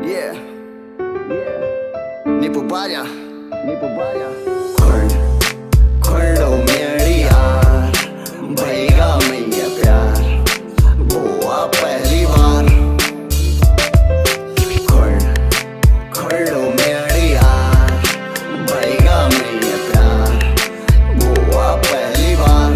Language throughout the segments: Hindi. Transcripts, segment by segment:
Yeah, ni puparia, ni puparia. खुल्लो मेरी यार, भईगा मैया प्यार, बुआ पहली बार। खुल्लो मेरी यार, भईगा मैया प्यार, बुआ पहली बार।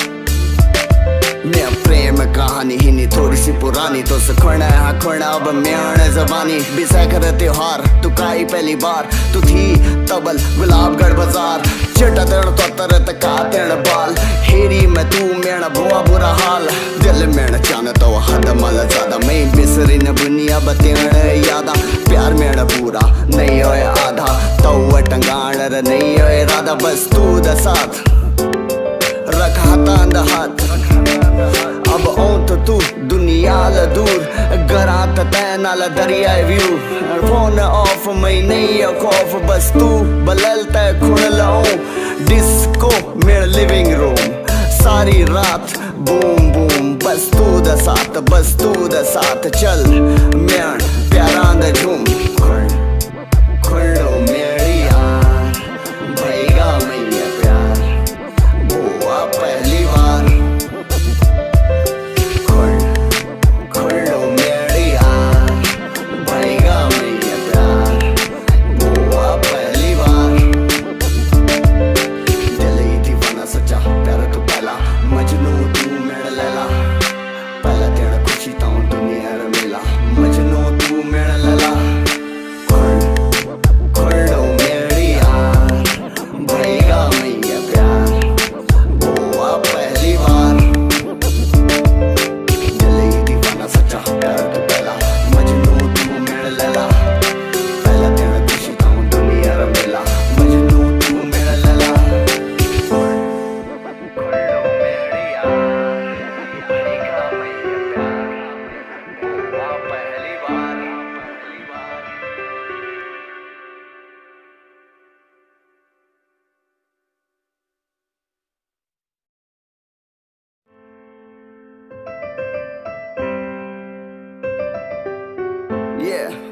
मैं प्रेम कहानी ही नहीं थोड़ी सी पुरानी तो सुखना है खुणा अब म्याण जबानी बिसाकर त्योहार तू काई पहली बार तू थी तबल गुलाबगढ़ बाजार चिटा तेण तो तरत का तेण बाल हेरी मैं तू मेण बुआ बुरा हाल दिल मेण चान तो हद मल ज्यादा मैं बिसरी न बुनिया बतेण यादा प्यार मेण पूरा नहीं होए आधा तो टंगाण नहीं होए राधा बस तू द साथ रखा हाथ हाथ अब औंत तू दुनिया ला दूर गरात तैनाल दरिया व्यू फोन ऑफ मैं नहीं खौफ बस तू बलल तय खुण लाऊं डिस्को मेरा लिविंग रूम सारी रात बूम बूम बस तू द साथ चल म्याण प्यारा द झूम खुल्लो मेरी यार भईगा मैया प्यार बुआ पहली बार खुल्लो मेरी यार भईगा मैया प्यार बुआ पहली बार दिल ही दीवाना सच्चा प्यार तू पहला मजनू तू मेरा लैला पहला तेरा खुशी ताऊं दुनिया रे मिला मजनू तू मेरा लैला खुल्लो मेरी यार भईगा मैया प्यार बुआ पहली बार दिल ही दीवाना सच्चा प्यार तू पहला मजनू तू मेरा लैला पहला तेरा खुशी ताऊं दुनिया रे मिला मजनू तू मेरा लैला खुल्लो मेरी यार भईगा मैया प्यार बुआ पहली बार Yeah.